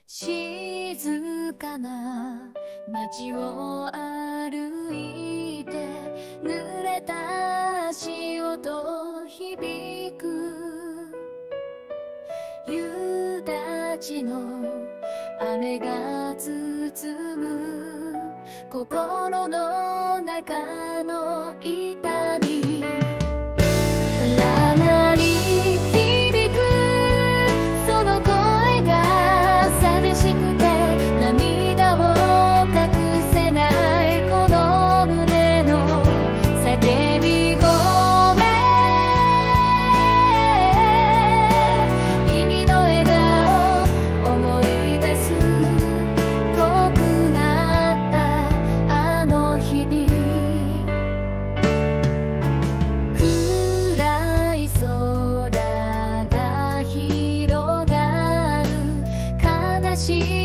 静かな街を歩いて濡れた足音響く夕立の雨が包む心の中の痛みラに響くその声が寂しくて涙を隠せないこの胸の叫び声君の笑顔思い出す遠くなったあの日々暗い空が広がる悲しい